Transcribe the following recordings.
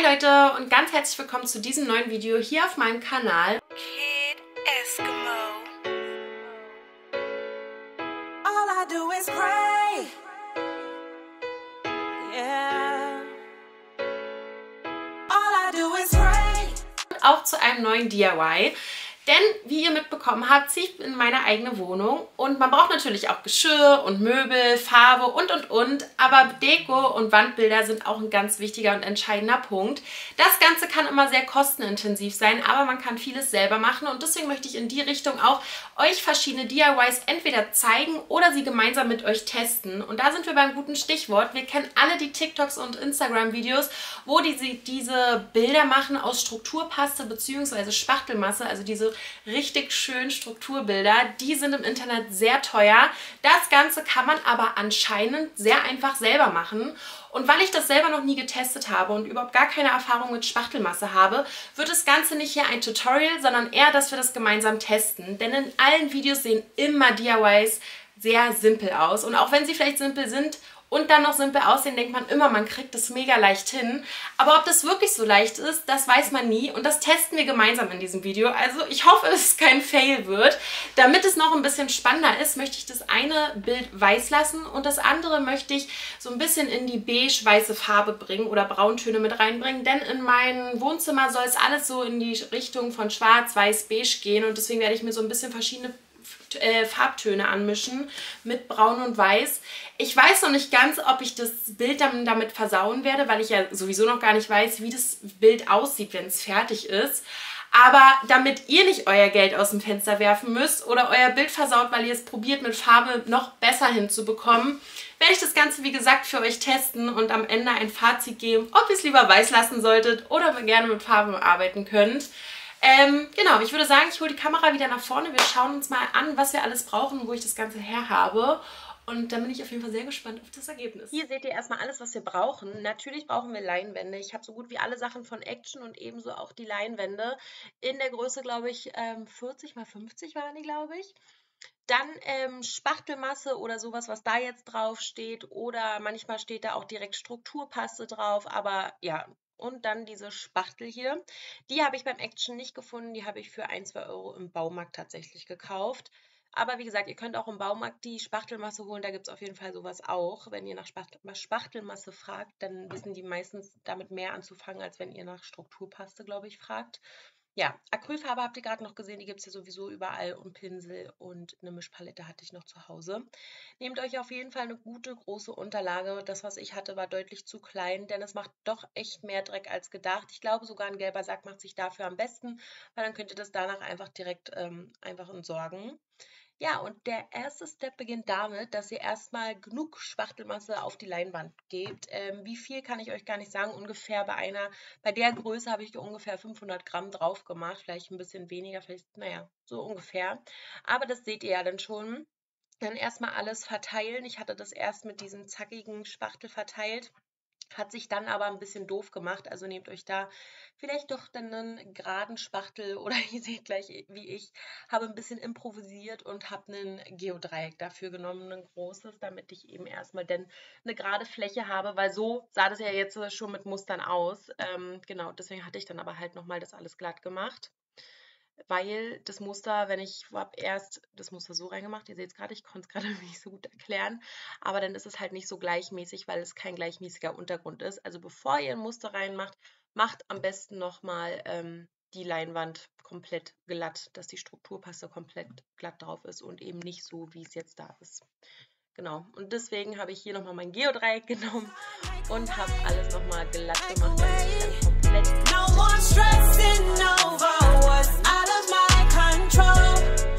Leute und ganz herzlich willkommen zu diesem neuen Video hier auf meinem Kanal. Kid Eskimo. All I do is pray. Yeah. All I do is pray. Und auch zu einem neuen DIY. Denn, wie ihr mitbekommen habt, ziehe ich in meine eigene Wohnung und man braucht natürlich auch Geschirr und Möbel, Farbe und. Aber Deko und Wandbilder sind auch ein ganz wichtiger und entscheidender Punkt. Das Ganze kann immer sehr kostenintensiv sein, aber man kann vieles selber machen und deswegen möchte ich in die Richtung auch euch verschiedene DIYs entweder zeigen oder sie gemeinsam mit euch testen. Und da sind wir beim guten Stichwort. Wir kennen alle die TikToks und Instagram-Videos, wo diese Bilder machen aus Strukturpaste bzw. Spachtelmasse, also diese richtig schönen Strukturbilder. Die sind im Internet sehr teuer. Das Ganze kann man aber anscheinend sehr einfach selber machen. Und weil ich das selber noch nie getestet habe und überhaupt gar keine Erfahrung mit Spachtelmasse habe, wird das Ganze nicht hier ein Tutorial, sondern eher, dass wir das gemeinsam testen. Denn in allen Videos sehen immer DIYs sehr simpel aus. Und auch wenn sie vielleicht simpel sind und dann noch simpel aussehen, denkt man immer, man kriegt das mega leicht hin. Aber ob das wirklich so leicht ist, das weiß man nie. Und das testen wir gemeinsam in diesem Video. Also ich hoffe, dass es kein Fail wird. Damit es noch ein bisschen spannender ist, möchte ich das eine Bild weiß lassen und das andere möchte ich so ein bisschen in die beige-weiße Farbe bringen oder Brauntöne mit reinbringen. Denn in meinem Wohnzimmer soll es alles so in die Richtung von schwarz, weiß, beige gehen. Und deswegen werde ich mir so ein bisschen verschiedene Farbtöne anmischen mit Braun und Weiß. Ich weiß noch nicht ganz, ob ich das Bild dann damit versauen werde, weil ich ja sowieso noch gar nicht weiß, wie das Bild aussieht, wenn es fertig ist. Aber damit ihr nicht euer Geld aus dem Fenster werfen müsst oder euer Bild versaut, weil ihr es probiert mit Farbe noch besser hinzubekommen, werde ich das Ganze wie gesagt für euch testen und am Ende ein Fazit geben, ob ihr es lieber weiß lassen solltet oder gerne mit Farbe arbeiten könnt. Genau, ich würde sagen, ich hole die Kamera wieder nach vorne. Wir schauen uns mal an, was wir alles brauchen und wo ich das Ganze her habe. Und dann bin ich auf jeden Fall sehr gespannt auf das Ergebnis. Hier seht ihr erstmal alles, was wir brauchen. Natürlich brauchen wir Leinwände. Ich habe so gut wie alle Sachen von Action und ebenso auch die Leinwände. In der Größe, glaube ich, 40 x 50 waren die, glaube ich. Dann Spachtelmasse oder sowas, was da jetzt drauf steht. Oder manchmal steht da auch direkt Strukturpaste drauf. Aber ja, und dann diese Spachtel hier. Die habe ich beim Action nicht gefunden. Die habe ich für 1, 2 Euro im Baumarkt tatsächlich gekauft. Aber wie gesagt, ihr könnt auch im Baumarkt die Spachtelmasse holen. Da gibt es auf jeden Fall sowas auch. Wenn ihr nach Spachtelmasse fragt, dann wissen die meistens damit mehr anzufangen, als wenn ihr nach Strukturpaste, glaube ich, fragt. Ja, Acrylfarbe habt ihr gerade noch gesehen, die gibt es ja sowieso überall und Pinsel und eine Mischpalette hatte ich noch zu Hause. Nehmt euch auf jeden Fall eine gute, große Unterlage. Das, was ich hatte, war deutlich zu klein, denn es macht doch echt mehr Dreck als gedacht. Ich glaube, sogar ein gelber Sack macht sich dafür am besten, weil dann könnt ihr das danach einfach direkt einfach entsorgen. Ja, und der erste Step beginnt damit, dass ihr erstmal genug Spachtelmasse auf die Leinwand gebt. Wie viel kann ich euch gar nicht sagen, ungefähr bei der Größe habe ich ungefähr 500 Gramm drauf gemacht, vielleicht ein bisschen weniger, vielleicht, naja, so ungefähr. Aber das seht ihr ja dann schon. Dann erstmal alles verteilen. Ich hatte das erst mit diesem zackigen Spachtel verteilt. Hat sich dann aber ein bisschen doof gemacht, also nehmt euch da vielleicht doch dann einen geraden Spachtel oder ihr seht gleich, wie ich, habe ein bisschen improvisiert und habe einen Geodreieck dafür genommen, ein großes, damit ich eben erstmal dann eine gerade Fläche habe, weil so sah das ja jetzt schon mit Mustern aus. Genau, deswegen hatte ich dann aber halt nochmal das alles glatt gemacht. Weil das Muster, ich habe erst das Muster so reingemacht, ihr seht es gerade, ich konnte es gerade nicht so gut erklären, aber dann ist es halt nicht so gleichmäßig, weil es kein gleichmäßiger Untergrund ist. Also bevor ihr ein Muster reinmacht, macht am besten nochmal die Leinwand komplett glatt, dass die Strukturpaste komplett glatt drauf ist und eben nicht so, wie es jetzt da ist. Genau, und deswegen habe ich hier nochmal mein Geodreieck genommen und habe alles nochmal glatt gemacht, damit ich dann komplett... No more stressing over what's out of my control.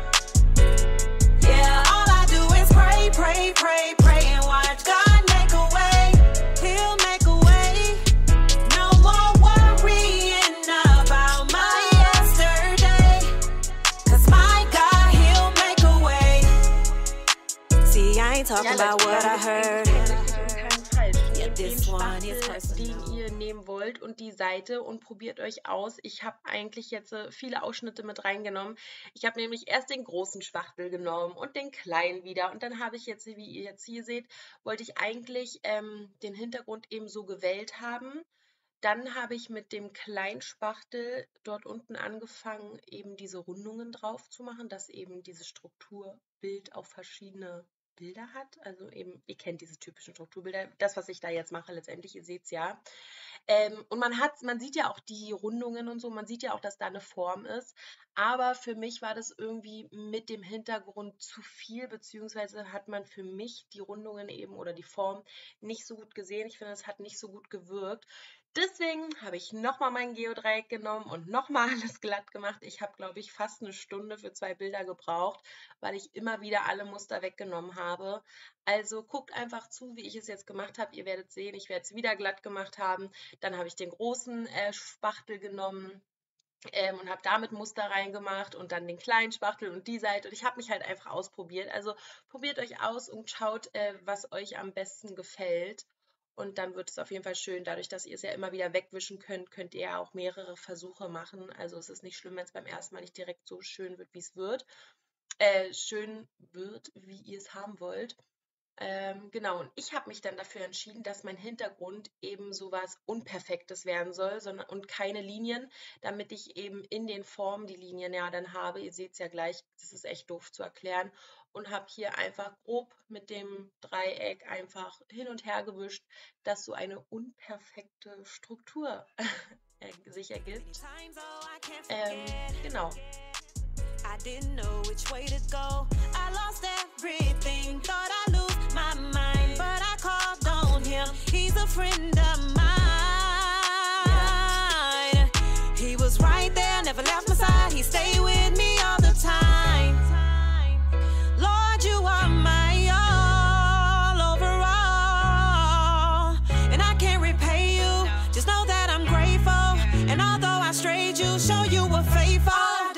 Yeah, all I do is pray, pray, pray, pray and watch God make a way. He'll make a way. No more worrying about my yesterday. 'Cause my God, he'll make a way. See, I ain't talking about what I heard. Den Spachtel, den ihr nehmen wollt und die Seite und probiert euch aus. Ich habe eigentlich jetzt viele Ausschnitte mit reingenommen. Ich habe nämlich erst den großen Spachtel genommen und den kleinen wieder und dann habe ich jetzt, wie ihr jetzt hier seht, wollte ich eigentlich den Hintergrund eben so gewellt haben, Dann habe ich mit dem kleinen Spachtel dort unten angefangen, eben diese Rundungen drauf zu machen, dass eben dieses Strukturbild auch verschiedene Bilder hat. Also eben, ihr kennt diese typischen Strukturbilder. Das, was ich da jetzt mache, letztendlich, ihr seht es ja. Und man sieht ja auch die Rundungen und so, man sieht ja auch, dass da eine Form ist. Aber für mich war das irgendwie mit dem Hintergrund zu viel, beziehungsweise hat man für mich die Rundungen eben oder die Form nicht so gut gesehen. Ich finde, es hat nicht so gut gewirkt. Deswegen habe ich nochmal mein Geodreieck genommen und nochmal alles glatt gemacht. Ich habe, glaube ich, fast eine Stunde für 2 Bilder gebraucht, weil ich immer wieder alle Muster weggenommen habe. Also guckt einfach zu, wie ich es jetzt gemacht habe. Ihr werdet sehen, ich werde es wieder glatt gemacht haben. Dann habe ich den großen Spachtel genommen und habe damit Muster reingemacht und dann den kleinen Spachtel und die Seite. Und ich habe mich halt einfach ausprobiert. Also probiert euch aus und schaut, was euch am besten gefällt. Und dann wird es auf jeden Fall schön. Dadurch, dass ihr es ja immer wieder wegwischen könnt, könnt ihr ja auch mehrere Versuche machen. Also es ist nicht schlimm, wenn es beim ersten Mal nicht direkt so schön wird, wie es wird. Schön wird, wie ihr es haben wollt. Genau, und ich habe mich dann dafür entschieden, dass mein Hintergrund eben sowas Unperfektes werden soll, und keine Linien, damit ich eben in den Formen die Linien ja dann habe. Ihr seht es ja gleich, das ist echt doof zu erklären. Und habe hier einfach grob mit dem Dreieck einfach hin und her gewischt, dass so eine unperfekte Struktur sich ergibt. Genau. I didn't know which way to go. I lost everything, thought I lose my mind, but I called on him. He's a friend of mine. He was right there, never left my side. He stayed with me all the time. Lord, you are my all over all, and I can't repay you. Just know that I'm grateful, and although I strayed, you show you were faithful.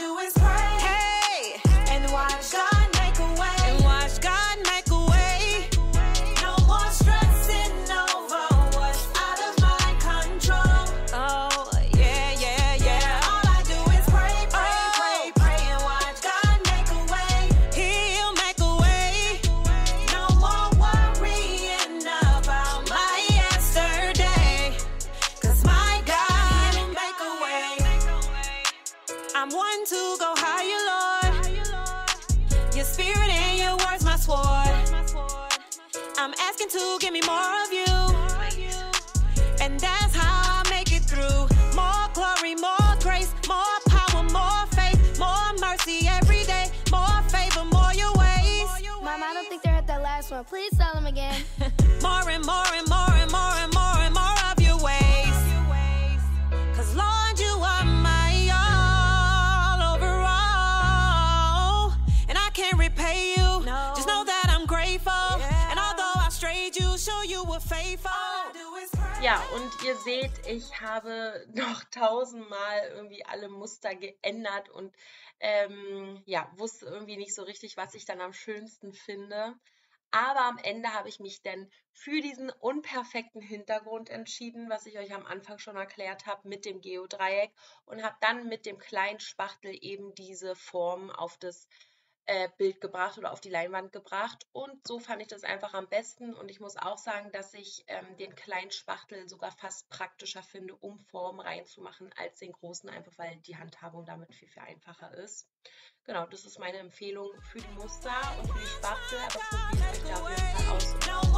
To give me more of you, and that's how I make it through. More glory, more grace, more power, more faith, more mercy every day, more favor, more your ways. Mom, I don't think they heard that last one. Please tell them again. More and more and more and more and more and more of your ways. 'Cause Lord, you are my all over all, and I can't repay you. No. Just know that I'm grateful, and although I strayed, you show you were faithful. Ja, und ihr seht, ich habe noch 1000-mal irgendwie alle Muster geändert und ja, wusste irgendwie nicht so richtig, was ich dann am schönsten finde. Aber am Ende habe ich mich dann für diesen unperfekten Hintergrund entschieden, was ich euch am Anfang schon erklärt habe, mit dem Geodreieck, und habe dann mit dem kleinen Spachtel eben diese Form auf das Bild gebracht oder auf die Leinwand gebracht, und so fand ich das einfach am besten. Und ich muss auch sagen, dass ich den kleinen Spachtel sogar fast praktischer finde, um Formen reinzumachen, als den großen, einfach weil die Handhabung damit viel, viel einfacher ist. Genau, das ist meine Empfehlung für die Muster und für die Spachtel, aber probiert euch da auf jeden Fall aus.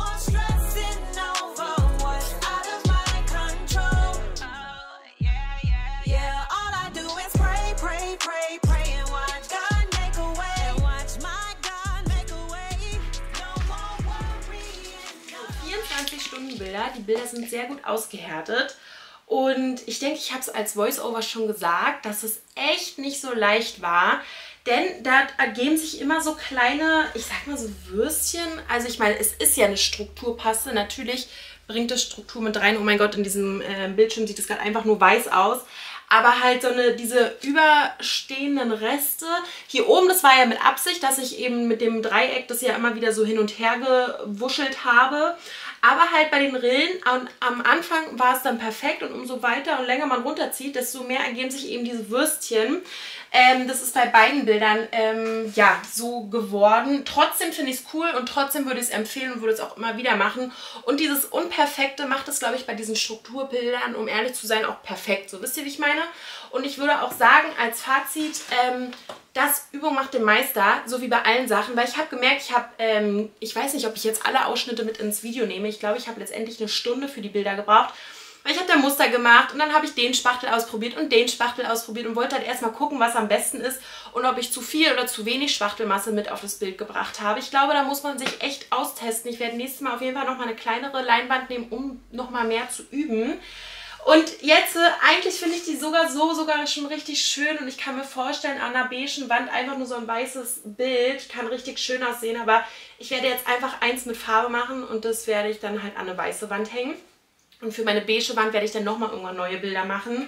Die Bilder sind sehr gut ausgehärtet, und ich denke, ich habe es als Voice-Over schon gesagt, dass es echt nicht so leicht war, denn da ergeben sich immer so kleine, ich sag mal so Würstchen. Also ich meine, es ist ja eine Strukturpaste, natürlich bringt es Struktur mit rein. Oh mein Gott, in diesem Bildschirm sieht es gerade einfach nur weiß aus. Aber halt so diese überstehenden Reste. Hier oben, das war ja mit Absicht, dass ich eben mit dem Dreieck das ja immer wieder so hin und her gewuschelt habe. Aber halt bei den Rillen am Anfang war es dann perfekt und umso weiter und länger man runterzieht, desto mehr ergeben sich eben diese Würstchen. Das ist bei beiden Bildern ja so geworden. Trotzdem finde ich es cool und trotzdem würde ich es empfehlen und würde es auch immer wieder machen. Und dieses Unperfekte macht es, glaube ich, bei diesen Strukturbildern, um ehrlich zu sein, auch perfekt. So, wisst ihr, wie ich meine? Und ich würde auch sagen, als Fazit, dass Übung macht den Meister, so wie bei allen Sachen. Weil ich habe gemerkt, ich weiß nicht, ob ich jetzt alle Ausschnitte mit ins Video nehme. Ich glaube, ich habe letztendlich eine Stunde für die Bilder gebraucht. Weil ich habe da Muster gemacht und dann habe ich den Spachtel ausprobiert und den Spachtel ausprobiert und wollte halt erstmal gucken, was am besten ist und ob ich zu viel oder zu wenig Spachtelmasse mit auf das Bild gebracht habe. Ich glaube, da muss man sich echt austesten. Ich werde nächstes Mal auf jeden Fall nochmal eine kleinere Leinwand nehmen, um nochmal mehr zu üben. Und jetzt, eigentlich finde ich die sogar schon richtig schön und ich kann mir vorstellen, an einer beigen Wand einfach nur so ein weißes Bild kann richtig schön aussehen, aber ich werde jetzt einfach eins mit Farbe machen und das werde ich dann halt an eine weiße Wand hängen. Und für meine beige Wand werde ich dann nochmal irgendwann neue Bilder machen.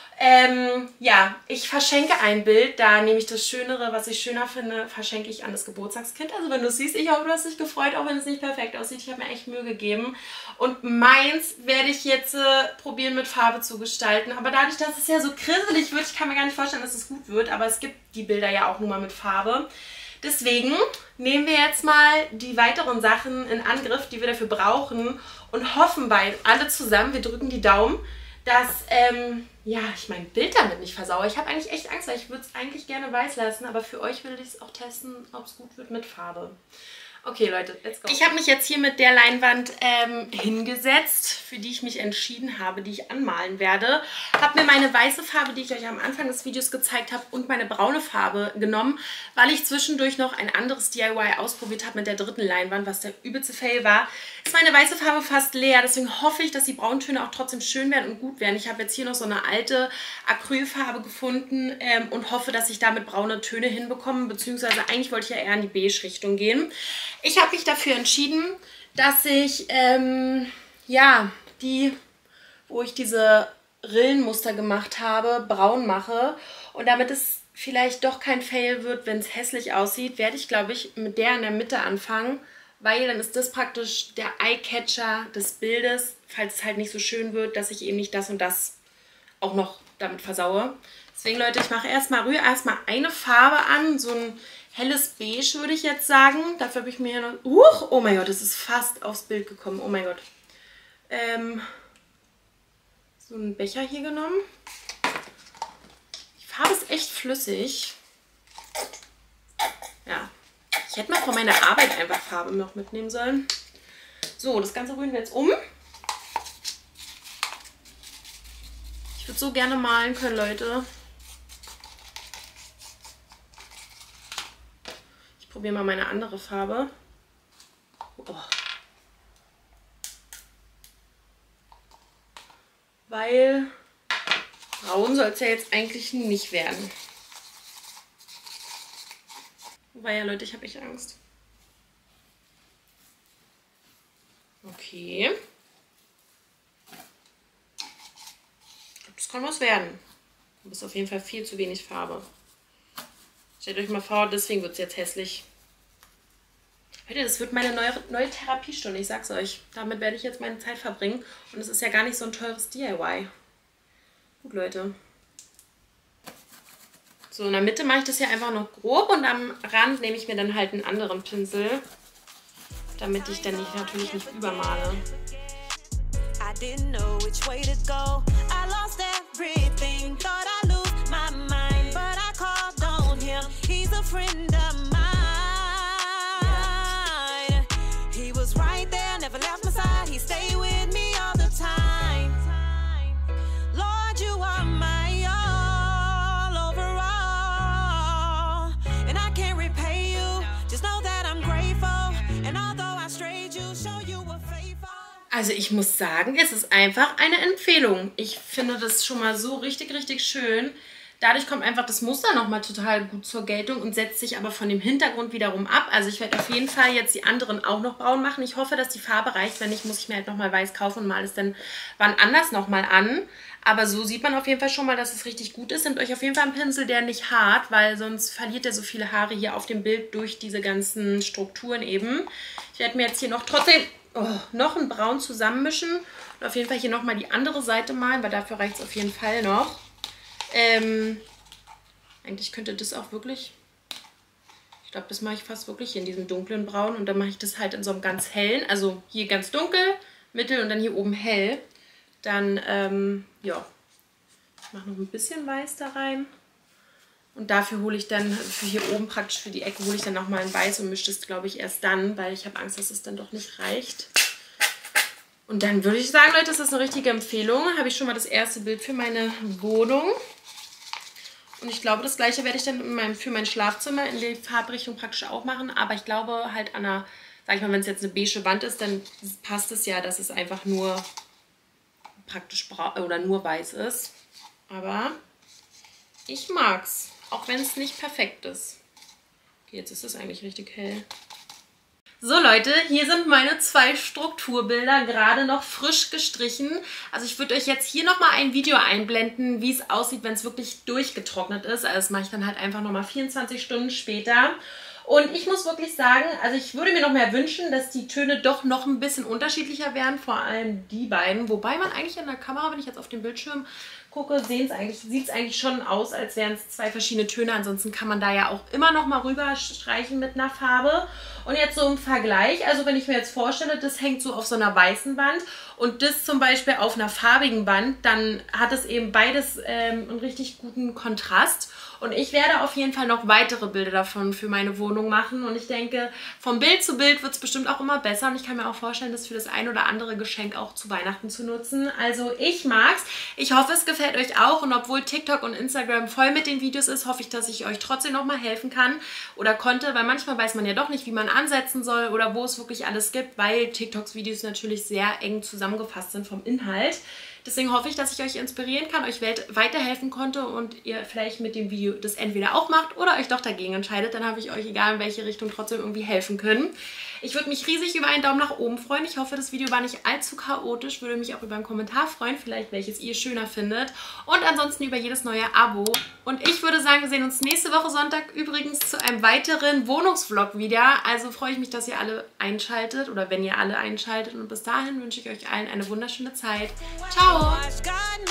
Ja, ich verschenke ein Bild, da nehme ich das Schönere, was ich schöner finde, verschenke ich an das Geburtstagskind. Also wenn du es siehst, ich hoffe, du hast dich gefreut, auch wenn es nicht perfekt aussieht. Ich habe mir echt Mühe gegeben. Und meins werde ich jetzt probieren mit Farbe zu gestalten. Aber dadurch, dass es ja so krisselig wird, ich kann mir gar nicht vorstellen, dass es gut wird. Aber es gibt die Bilder ja auch nur mal mit Farbe. Deswegen nehmen wir jetzt mal die weiteren Sachen in Angriff, die wir dafür brauchen und hoffen alle zusammen, wir drücken die Daumen, dass ja, ich mein Bild damit nicht versauere. Ich habe eigentlich echt Angst, weil ich würde es eigentlich gerne weiß lassen, aber für euch will ich es auch testen, ob es gut wird mit Farbe. Okay, Leute, let's go. Ich habe mich jetzt hier mit der Leinwand hingesetzt, für die ich mich entschieden habe, die ich anmalen werde. Habe mir meine weiße Farbe, die ich euch am Anfang des Videos gezeigt habe, und meine braune Farbe genommen, weil ich zwischendurch noch ein anderes DIY ausprobiert habe mit der dritten Leinwand, was der übelste Fail war. Ist meine weiße Farbe fast leer, deswegen hoffe ich, dass die Brauntöne auch trotzdem schön werden und gut werden. Ich habe jetzt hier noch so eine alte Acrylfarbe gefunden und hoffe, dass ich damit braune Töne hinbekomme, beziehungsweise eigentlich wollte ich ja eher in die Beige-Richtung gehen. Ich habe mich dafür entschieden, dass ich, ja, wo ich diese Rillenmuster gemacht habe, braun mache. Und damit es vielleicht doch kein Fail wird, wenn es hässlich aussieht, werde ich, glaube ich, mit der in der Mitte anfangen, weil dann ist das praktisch der Eyecatcher des Bildes, falls es halt nicht so schön wird, dass ich eben nicht das und das auch noch damit versaue. Deswegen, Leute, ich mache rühre erstmal eine Farbe an, so ein helles Beige würde ich jetzt sagen. Dafür habe ich mir noch... oh mein Gott, es ist fast aufs Bild gekommen. Oh mein Gott. So einen Becher hier genommen. Die Farbe ist echt flüssig. Ja. Ich hätte mal von meiner Arbeit einfach Farbe noch mitnehmen sollen. So, das Ganze rühren wir jetzt um. Ich würde so gerne malen können, Leute. Ich probiere mal meine andere Farbe. Oh. Weil braun soll es ja jetzt eigentlich nicht werden. Wobei ja, Leute, ich habe echt Angst. Okay. Das kann was werden. Du bist auf jeden Fall viel zu wenig Farbe. Stellt euch mal vor, deswegen wird es jetzt hässlich. Leute, das wird meine neue Therapiestunde, ich sag's euch. Damit werde ich jetzt meine Zeit verbringen. Und es ist ja gar nicht so ein teures DIY. Gut, Leute. So, in der Mitte mache ich das hier einfach noch grob und am Rand nehme ich mir dann halt einen anderen Pinsel, damit ich dann natürlich nicht übermale. I didn't know which way to go. I lost everything, thought I lose my mind, but I called on him. He's a friend of mine. He was right there, never left my side. He stayed with me all the time. Lord, you are my all over all, and I can't repay you. Just know that I'm grateful, and although I strayed, you show you were faithful. Also ich muss sagen, es ist einfach eine Empfehlung. Ich finde das schon mal so richtig, richtig schön. Dadurch kommt einfach das Muster nochmal total gut zur Geltung und setzt sich aber von dem Hintergrund wiederum ab. Also ich werde auf jeden Fall jetzt die anderen auch noch braun machen. Ich hoffe, dass die Farbe reicht. Wenn nicht, muss ich mir halt nochmal weiß kaufen und male es dann wann anders nochmal an. Aber so sieht man auf jeden Fall schon mal, dass es richtig gut ist. Nehmt euch auf jeden Fall einen Pinsel, der nicht hart, weil sonst verliert er so viele Haare hier auf dem Bild durch diese ganzen Strukturen eben. Ich werde mir jetzt hier noch trotzdem... noch ein Braun zusammenmischen. Und auf jeden Fall hier nochmal die andere Seite malen, weil dafür reicht es auf jeden Fall noch. Eigentlich könnte das auch wirklich... Ich glaube, das mache ich fast wirklich hier in diesem dunklen Braun. Und dann mache ich das halt in so einem ganz hellen. Also hier ganz dunkel, mittel und dann hier oben hell. Dann, ja, ich mache noch ein bisschen Weiß da rein. Und dafür hole ich dann, für hier oben praktisch für die Ecke, hole ich dann nochmal ein Weiß und mische das, glaube ich, erst dann, weil ich habe Angst, dass es dann doch nicht reicht. Und dann würde ich sagen, Leute, das ist eine richtige Empfehlung. Habe ich schon mal das erste Bild für meine Wohnung. Und ich glaube, das gleiche werde ich dann für mein Schlafzimmer in die Farbrichtung praktisch auch machen. Aber ich glaube halt an einer, sag ich mal, wenn es jetzt eine beige Wand ist, dann passt es ja, dass es einfach nur praktisch oder nur weiß ist. Aber ich mag's. Auch wenn es nicht perfekt ist. Okay, jetzt ist es eigentlich richtig hell. So Leute, hier sind meine 2 Strukturbilder, gerade noch frisch gestrichen. Also ich würde euch jetzt hier nochmal ein Video einblenden, wie es aussieht, wenn es wirklich durchgetrocknet ist. Also das mache ich dann halt einfach nochmal 24 Stunden später. Und ich muss wirklich sagen, also ich würde mir noch mehr wünschen, dass die Töne doch noch ein bisschen unterschiedlicher werden, vor allem die beiden. Wobei man eigentlich in der Kamera, wenn ich jetzt auf den Bildschirm gucke, sieht es eigentlich schon aus, als wären es 2 verschiedene Töne. Ansonsten kann man da ja auch immer noch mal rüber streichen mit einer Farbe. Und jetzt so im Vergleich, also wenn ich mir jetzt vorstelle, das hängt so auf so einer weißen Wand und das zum Beispiel auf einer farbigen Wand, dann hat es eben beides einen richtig guten Kontrast. Und ich werde auf jeden Fall noch weitere Bilder davon für meine Wohnung machen. Und ich denke, vom Bild zu Bild wird es bestimmt auch immer besser. Und ich kann mir auch vorstellen, das für das ein oder andere Geschenk auch zu Weihnachten zu nutzen. Also ich mag's. Ich hoffe, es gefällt euch auch. Und obwohl TikTok und Instagram voll mit den Videos ist, hoffe ich, dass ich euch trotzdem nochmal helfen kann oder konnte. Weil manchmal weiß man ja doch nicht, wie man ansetzen soll oder wo es wirklich alles gibt, weil TikToks Videos natürlich sehr eng zusammengefasst sind vom Inhalt. Deswegen hoffe ich, dass ich euch inspirieren kann, euch weiterhelfen konnte und ihr vielleicht mit dem Video das entweder auch macht oder euch doch dagegen entscheidet. Dann habe ich euch, egal in welche Richtung, trotzdem irgendwie helfen können. Ich würde mich riesig über einen Daumen nach oben freuen. Ich hoffe, das Video war nicht allzu chaotisch. Würde mich auch über einen Kommentar freuen, vielleicht welches ihr schöner findet. Und ansonsten über jedes neue Abo. Und ich würde sagen, wir sehen uns nächste Woche Sonntag übrigens zu einem weiteren Wohnungsvlog wieder. Also freue ich mich, dass ihr alle einschaltet oder wenn ihr alle einschaltet. Und bis dahin wünsche ich euch allen eine wunderschöne Zeit. Ciao!